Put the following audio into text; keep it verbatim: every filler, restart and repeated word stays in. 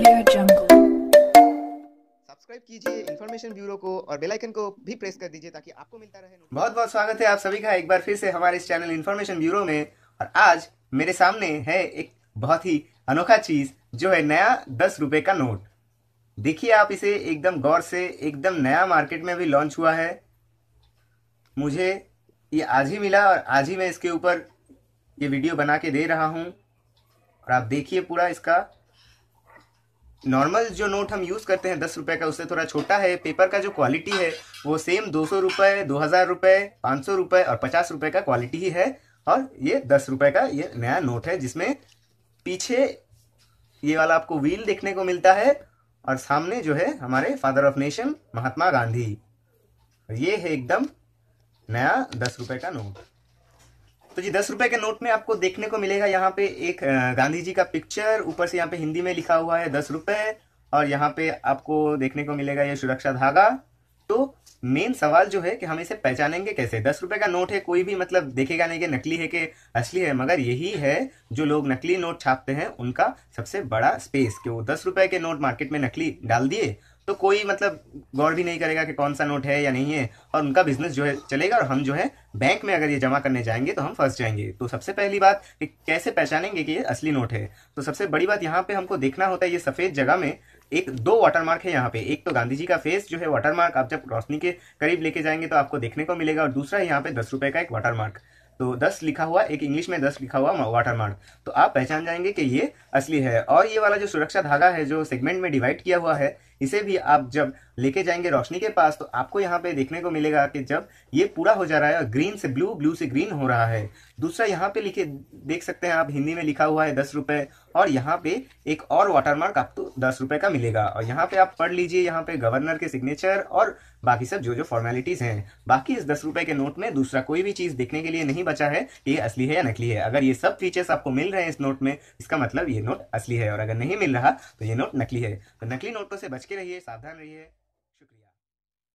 Subscribe कीजिए information bureau को और बेल आइकन को भी प्रेस कर दीजिए ताकि आपको मिलता रहे। बहुत बहुत स्वागत है आप सभी का एक बार फिर से हमारे इस चैनल इन्फॉर्मेशन ब्यूरो में। और आज मेरे सामने है एक बहुत ही अनोखा चीज जो है नया दस रुपए का नोट। देखिए आप इसे एकदम गौर से, एकदम नया मार्केट में भी लॉन्च हुआ है। मुझे ये आज ही मिला और आज ही मैं इसके ऊपर ये वीडियो बना के दे रहा हूँ। और आप देखिए पूरा इसका नॉर्मल जो नोट हम यूज़ करते हैं दस रुपए का उससे थोड़ा छोटा है। पेपर का जो क्वालिटी है वो सेम दो सौ रुपये, दो हज़ार रुपये, पाँच सौ रुपये और पचास रुपये का क्वालिटी ही है। और ये दस रुपये का ये नया नोट है जिसमें पीछे ये वाला आपको व्हील देखने को मिलता है और सामने जो है हमारे father of nation Mahatma Gandhi. ये है एकदम नया दस रुपये का नोट। तो जी दस रुपए के नोट में आपको देखने को मिलेगा यहाँ पे एक गांधी जी का पिक्चर, ऊपर से यहाँ पे हिंदी में लिखा हुआ है दस रुपए, और यहाँ पे आपको देखने को मिलेगा ये सुरक्षा धागा। तो मेन सवाल जो है कि हम इसे पहचानेंगे कैसे। दस रुपए का नोट है, कोई भी मतलब देखेगा नहीं कि नकली है कि असली है, मगर यही है जो लोग नकली नोट छापते हैं उनका सबसे बड़ा स्पेस कि वो दस रुपए के नोट मार्केट में नकली डाल दिए तो कोई मतलब गौर भी नहीं करेगा कि कौन सा नोट है या नहीं है, और उनका बिजनेस जो है चलेगा। और हम जो है बैंक में अगर ये जमा करने जाएंगे तो हम फंस जाएंगे। तो सबसे पहली बात कि कैसे पहचानेंगे कि ये असली नोट है, तो सबसे बड़ी बात यहाँ पे हमको देखना होता है ये सफेद जगह में एक दो वाटरमार्क है यहाँ पे। एक तो गांधी जी का फेस जो है वाटरमार्क, आप जब रोशनी के करीब लेके जाएंगे तो आपको देखने को मिलेगा, और दूसरा है यहाँ पे दस रुपए का एक वाटरमार्क। तो दस लिखा हुआ, एक इंग्लिश में दस लिखा हुआ वाटरमार्क, तो आप पहचान जाएंगे कि ये असली है। और ये वाला जो सुरक्षा धागा है जो सेगमेंट में डिवाइड किया हुआ है, इसे भी आप जब लेके जाएंगे रोशनी के पास तो आपको यहाँ पे देखने को मिलेगा कि जब ये पूरा हो जा रहा है, ग्रीन से ब्लू, ब्लू से ग्रीन हो रहा है। दूसरा यहाँ पे लिखे देख सकते हैं आप, हिंदी में लिखा हुआ है दस रुपए, और यहाँ पे एक और वाटरमार्क आपको दस रुपए का मिलेगा। और यहाँ पे आप पढ़ लीजिए, यहाँ पे गवर्नर के सिग्नेचर और बाकी सब जो जो फॉर्मेलिटीज हैं। बाकी इस दस रुपए के नोट में दूसरा कोई भी चीज देखने के लिए नहीं बचा है कि ये असली है या नकली है। अगर ये सब फीचर्स आपको मिल रहे हैं इस नोट में, इसका मतलब ये नोट असली है, और अगर नहीं मिल रहा तो ये नोट नकली है। तो नकली नोटों से बच के रहिए, सावधान रहिए।